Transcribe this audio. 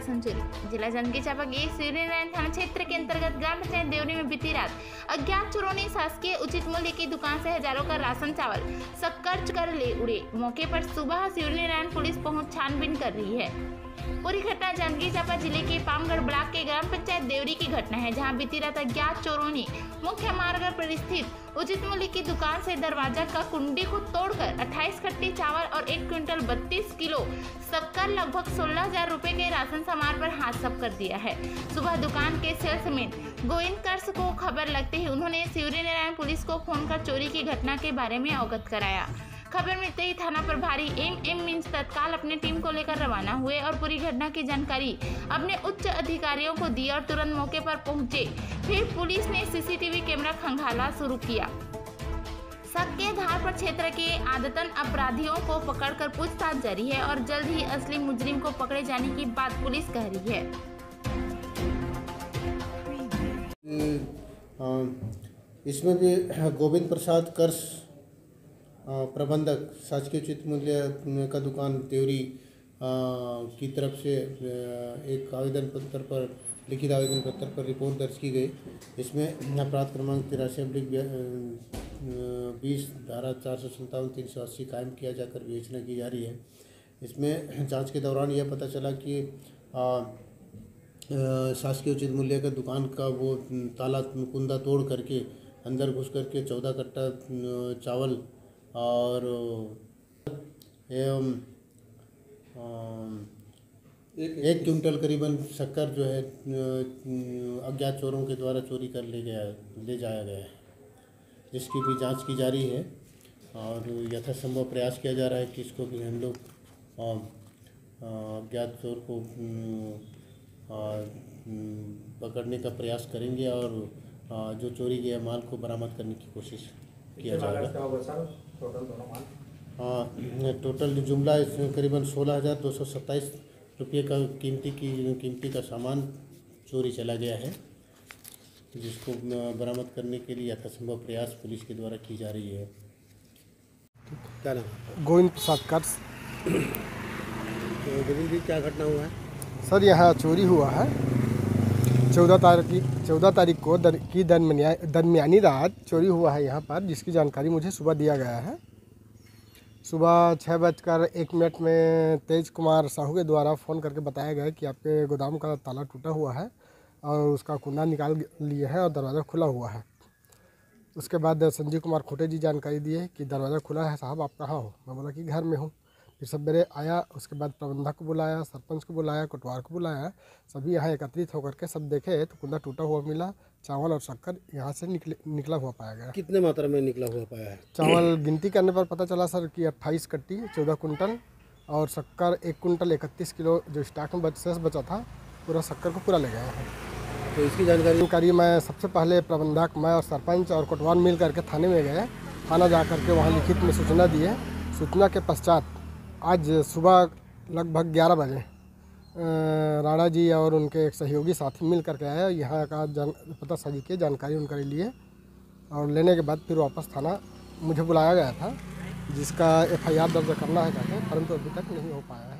Ration चोरी। जिला जांजगीर चांपा के सूर्यनारायण थाना क्षेत्र के अंतर्गत ग्राम पंचायत देवरी में बीती रात अज्ञात चोरों ने शासकीय उचित मूल्य की दुकान से हजारों का राशन चावल शक्कर कर ले उड़े। मौके पर सुबह सूर्यनारायण पुलिस पहुंच छानबीन कर रही है। पूरी घटना जांजगीर चांपा जिले के पामगढ़ ब्लॉक के ग्राम पंचायत देवरी की घटना है, जहां बीती रात अज्ञात चोरों ने मुख्य मार्ग पर स्थित उचित मूल्य की दुकान से दरवाजा का कुंडी को तोड़कर 28 कट्टे चावल और 1 क्विंटल 32 किलो शक्कर लगभग 16,000 रुपए के राशन सामान पर हाथ साफ कर दिया है। सुबह दुकान के सेल्समैन गोविंद कर्स को खबर लगते ही उन्होंने सूर्यनारायण पुलिस को फोन कर चोरी की घटना के बारे में अवगत कराया। खबर मिलते ही थाना प्रभारी एम मीन्स तत्काल अपनी टीम को लेकर रवाना हुए और पूरी घटना की जानकारी अपने उच्च अधिकारियों को दी और तुरंत मौके पर पहुंचे। फिर पुलिस ने सीसीटीवी कैमरा खंगाला शुरू किया। शक के आधार पर क्षेत्र के आदतन अपराधियों को पकड़कर पूछताछ जारी है और जल्द ही असली मुजरिम को पकड़े जाने की बात पुलिस कह रही है। इसमें भी गोविंद प्रसाद कर्स प्रबंधक शासकीय उचित मूल्य का दुकान देवरी की तरफ से एक आवेदन पत्र पर लिखित आवेदन पत्र पर रिपोर्ट दर्ज की गई। इसमें अपराध क्रमांक 83/20 धारा 457-380 कायम किया जाकर विवेचना की जा रही है। इसमें जांच के दौरान यह पता चला कि शासकीय उचित मूल्य का दुकान का वो ताला कुंदा तोड़ करके अंदर घुस करके 14 कट्टा चावल और एवं 1 क्विंटल करीबन शक्कर जो है अज्ञात चोरों के द्वारा चोरी कर ले जाया गया है, जिसकी भी जांच की जा रही है और यथासंभव प्रयास किया जा रहा है कि इसको भी हम लोग अज्ञात चोर को पकड़ने का प्रयास करेंगे और जो चोरी गया माल को बरामद करने की कोशिश किया जाएगा। टोटल जुमला इसमें करीबन 16,227 रुपये का कीमती का सामान चोरी चला गया है, जिसको बरामद करने के लिए यथासंभव प्रयास पुलिस के द्वारा की जा रही है। क्या नाम? गोविंद प्रसाद कर्स। तो गोविंद जी, क्या घटना हुआ है? सर, यहाँ चोरी हुआ है 14 तारीख को की दरमियानी रात चोरी हुआ है यहाँ पर, जिसकी जानकारी मुझे सुबह दिया गया है। सुबह 6:01 में तेज कुमार साहू के द्वारा फ़ोन करके बताया गया कि आपके गोदाम का ताला टूटा हुआ है और उसका कुंडा निकाल लिए है और दरवाज़ा खुला हुआ है। उसके बाद संजीव कुमार खोटे जी जानकारी दिए कि दरवाज़ा खुला है साहब, आप कहाँ हो? मैं बोला कि घर में हूँ। फिर सवेरे आया, उसके बाद प्रबंधक को बुलाया, सरपंच को बुलाया, कोटवार को बुलाया, सभी यहाँ एकत्रित होकर के सब देखे तो कुंडा टूटा हुआ मिला। चावल और शक्कर यहाँ से निकला हुआ पाया गया। कितने मात्रा में निकला हुआ पाया है? चावल गिनती करने पर पता चला सर कि 28 कट्टी 14 कुंटल और शक्कर 1 कुंटल 31 किलो जो स्टॉक में शेष बचा था, पूरा शक्कर को पूरा ले गया है। तो इसकी जानकारी मैं सबसे पहले प्रबंधक, मैं और सरपंच और कोटवार मिल करके थाने में गए। थाना जा करके वहाँ लिखित में सूचना दिए। सूचना के पश्चात आज सुबह लगभग 11 बजे राणा जी और उनके एक सहयोगी साथी मिल करके आए। यहाँ का पता साझी के जानकारी उनका लिए और लेने के बाद फिर वापस थाना मुझे बुलाया गया था, जिसका FIR दर्ज करना है कहते हैं, परंतु अभी तक नहीं हो पाया है।